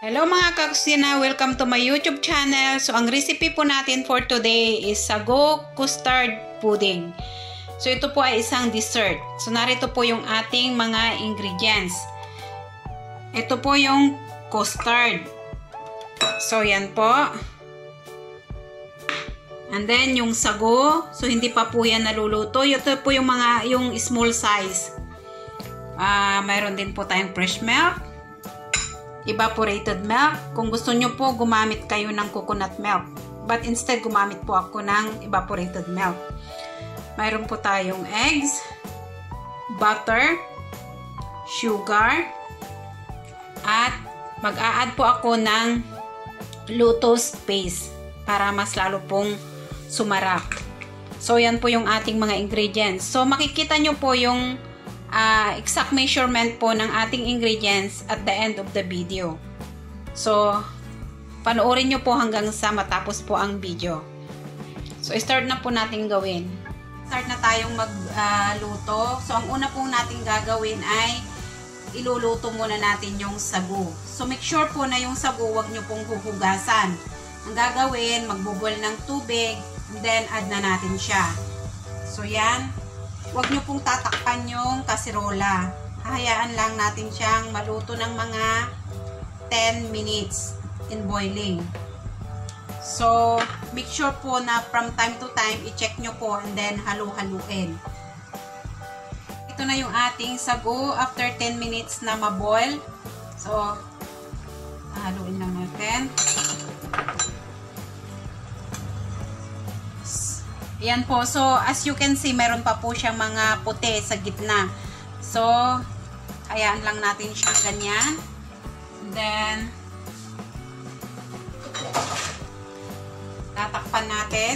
Hello mga kakusina! Welcome to my YouTube channel. So, ang recipe po natin for today is sago custard pudding. So, ito po ay isang dessert. So, narito po yung ating mga ingredients. Ito po yung custard. So, yan po. And then, yung sago. So, hindi pa po yan naluluto. Ito po yung small size. Mayroon din po tayong fresh milk. Evaporated milk. Kung gusto nyo po, gumamit kayo ng coconut milk. But instead, gumamit po ako ng evaporated milk. Mayroon po tayong eggs, butter, sugar, at mag-a-add po ako ng lotus paste para mas lalo pong sumarap. So, yan po yung ating mga ingredients. So, makikita nyo po yung exact measurement po ng ating ingredients at the end of the video. So, panoorin nyo po hanggang sa matapos po ang video. So, start na po natin gawin. Start na tayong magluto. So, ang una po natin gagawin ay iluluto muna natin yung sago. So, make sure po na yung sago wag nyo pong huhugasan. Ang gagawin, magbubuel ng tubig, and then add na natin siya. So, yan. Huwag nyo pong tatakpan yung kasirola. Hahayaan lang natin siyang maluto ng mga 10 minutes in boiling. So, make sure po na from time to time, i-check nyo po and then halu-haluin. Ito na yung ating sago after 10 minutes na maboil. So, haluin lang natin. Ayan po. So, as you can see, meron pa po siyang mga puti sa gitna. So, hayaan lang natin siya ganyan. And then, tatakpan natin.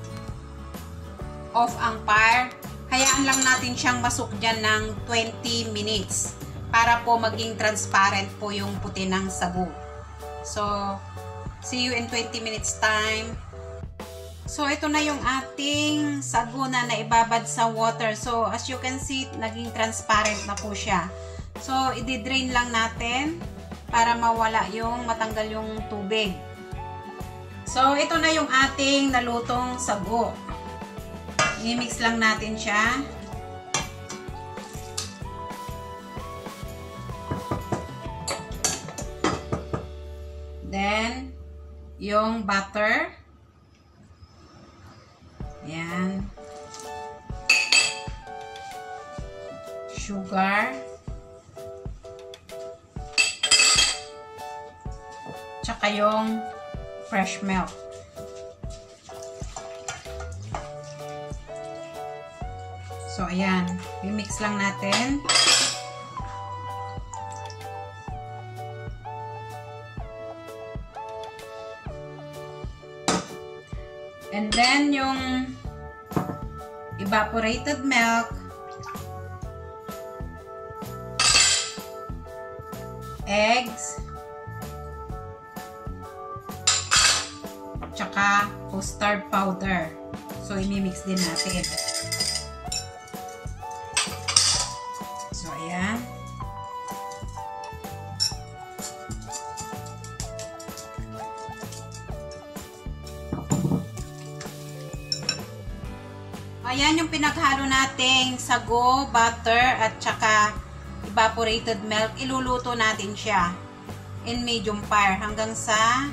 Off ang fire. Hayaan lang natin siyang masuk dyan ng 20 minutes para po maging transparent po yung puti ng sago. So, see you in 20 minutes time. So, ito na yung ating sago na naibabad sa water. So, as you can see, naging transparent na po siya. So, i-drain lang natin para mawala yung, matanggal yung tubig. So, ito na yung ating nalutong sago. I-mix lang natin siya. Then, yung butter. Ayan. Sugar. Tsaka yung fresh milk. So, ayan. I-mix lang natin. And then, yung evaporated milk, eggs, tsaka custard powder. So, imimix din natin. So, ayan. Ayan yung pinaghalo nating sago, butter, at saka evaporated milk. Iluluto natin siya in medium fire hanggang sa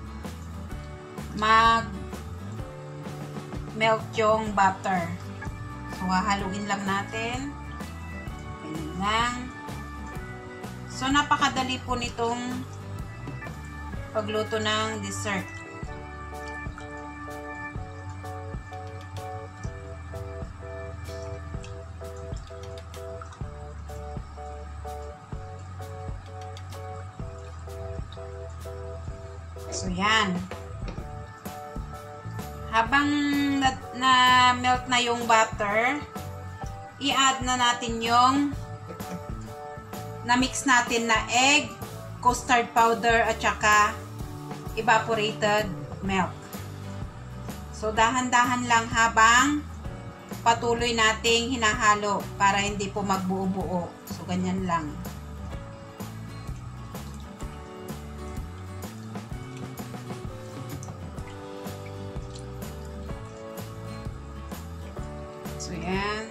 mag-melt yung butter. So, hahaluin lang natin. Ganyan lang. So, napakadali po nitong pagluto ng dessert. So, yan. Habang na-melt na yung butter, i-add na natin yung na-mix natin na egg, custard powder, at saka evaporated milk. So, dahan-dahan lang habang patuloy nating hinahalo para hindi po magbuo-buo. So, ganyan lang. So, yan.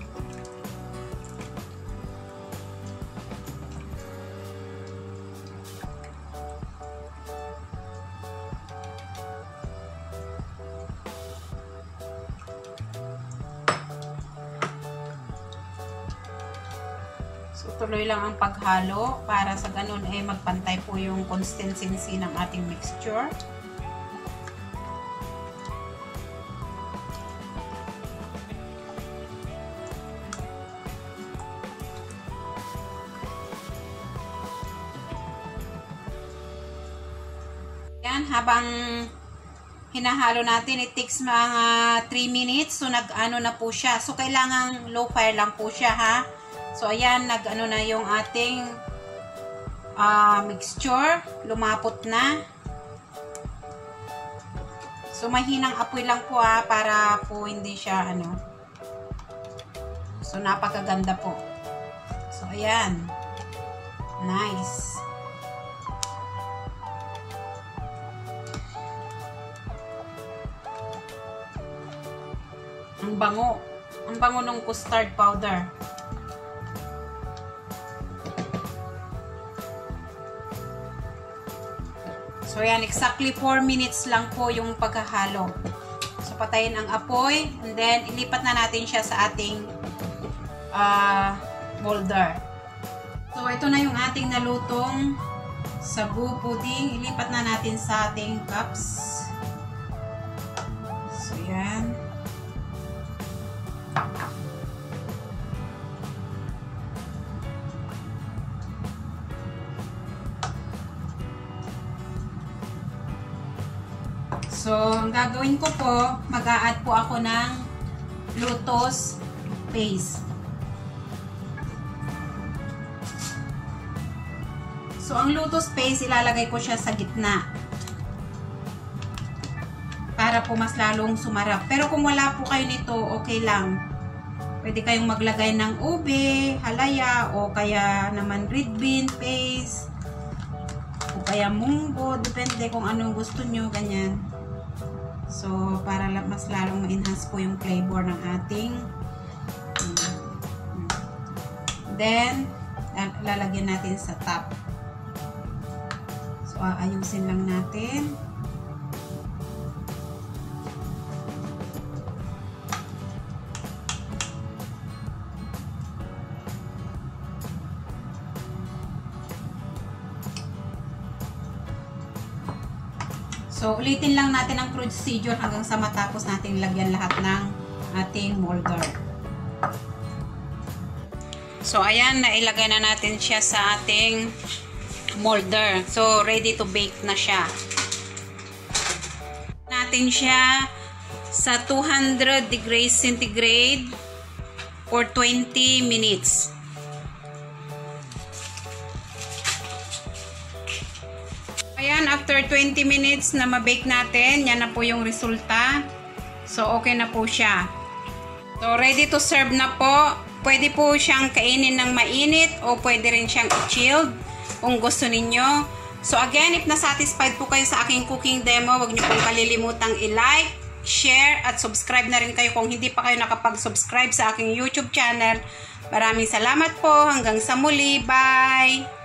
So, tuloy lang ang paghalo para sa ganun ay magpantay po yung consistency ng ating mixture. Yan, habang hinahalo natin, it takes mga 3 minutes. So, nag-ano na po siya. So, kailangan low fire lang po siya, ha? So, ayan, nag-ano na yung ating mixture. Lumapot na. So, mahinang apoy lang po, ha, para po hindi siya, ano. So, napakaganda po. So, ayan. Nice. Ang bango. Ang bango ng custard powder. So, yan. Exactly 4 minutes lang po yung paghahalo. So, patayin ang apoy. And then, ilipat na natin siya sa ating molder. So, ito na yung ating nalutong sagu pudding. Ilipat na natin sa ating cups. So, yan. So, ang gagawin ko po, mag-a-add po ako ng lotus paste. So, ang lotus paste, ilalagay ko siya sa gitna. Para po mas lalong sumarap. Pero kung wala po kayo nito, okay lang. Pwede kayong maglagay ng ube, halaya, o kaya naman red bean paste, o kaya munggo. Depende kung anong gusto nyo, ganyan. So, para mas lalong ma-enhance po yung flavor ng ating then, lalagyan natin sa top. So, ayusin lang natin. So, ulitin lang natin ang procedure hanggang sa matapos natin lagyan lahat ng ating molder. So, ayan, nailagay na natin siya sa ating molder. So, ready to bake na siya. Natin siya sa 200 degrees centigrade for 20 minutes. Ayan, after 20 minutes na ma-bake natin, yan na po yung resulta. So, okay na po siya. So, ready to serve na po. Pwede po siyang kainin ng mainit o pwede rin siyang i-chilled kung gusto ninyo. So, again, if na-satisfied po kayo sa aking cooking demo, huwag niyo pong kalilimutang i-like, share, at subscribe na rin kayo kung hindi pa kayo nakapag-subscribe sa aking YouTube channel. Maraming salamat po. Hanggang sa muli. Bye!